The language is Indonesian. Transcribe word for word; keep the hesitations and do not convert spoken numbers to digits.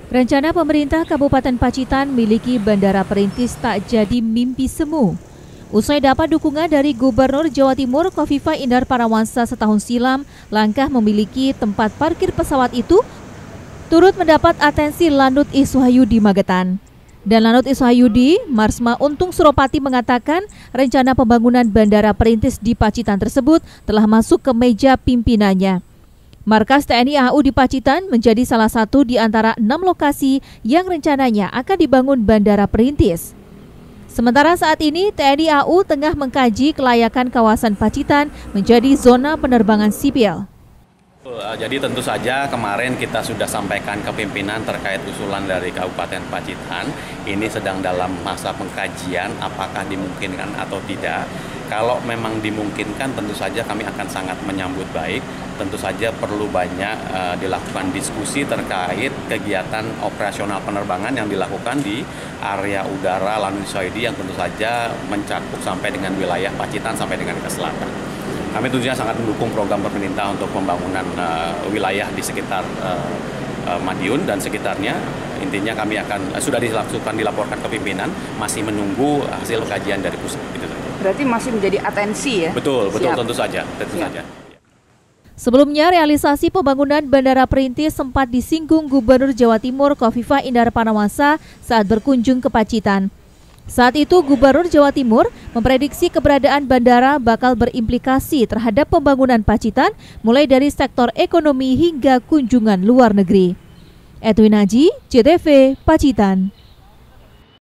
Rencana pemerintah Kabupaten Pacitan miliki bandara perintis tak jadi mimpi semu. Usai dapat dukungan dari Gubernur Jawa Timur Khofifah Indar Parawansa setahun silam, langkah memiliki tempat parkir pesawat itu turut mendapat atensi Lanut Iswahayudi Magetan. Dan Lanut Iswahayudi, Marsma Untung Suropati mengatakan rencana pembangunan bandara perintis di Pacitan tersebut telah masuk ke meja pimpinannya. Markas T N I A U di Pacitan menjadi salah satu di antara enam lokasi yang rencananya akan dibangun bandara perintis. Sementara saat ini T N I A U tengah mengkaji kelayakan kawasan Pacitan menjadi zona penerbangan sipil. Jadi tentu saja kemarin kita sudah sampaikan ke pimpinan terkait usulan dari Kabupaten Pacitan. Ini sedang dalam masa pengkajian apakah dimungkinkan atau tidak. Kalau memang dimungkinkan tentu saja kami akan sangat menyambut baik. Tentu saja perlu banyak uh, dilakukan diskusi terkait kegiatan operasional penerbangan yang dilakukan di area udara Lanut Iswahayudi yang tentu saja mencakup sampai dengan wilayah Pacitan sampai dengan ke selatan. Kami tentunya sangat mendukung program pemerintah untuk pembangunan uh, wilayah di sekitar uh, uh, Madiun dan sekitarnya. Intinya kami akan uh, sudah dilakukan dilaporkan ke pimpinan, masih menunggu hasil kajian dari pusat. Gitu. Berarti masih menjadi atensi ya? Betul, betul, Siap. tentu saja, tentu Siap. saja. Sebelumnya, realisasi pembangunan bandara perintis sempat disinggung Gubernur Jawa Timur Khofifah Indar Parawansa saat berkunjung ke Pacitan. Saat itu, Gubernur Jawa Timur memprediksi keberadaan bandara bakal berimplikasi terhadap pembangunan Pacitan, mulai dari sektor ekonomi hingga kunjungan luar negeri. Edwin Haji, C T V, Pacitan.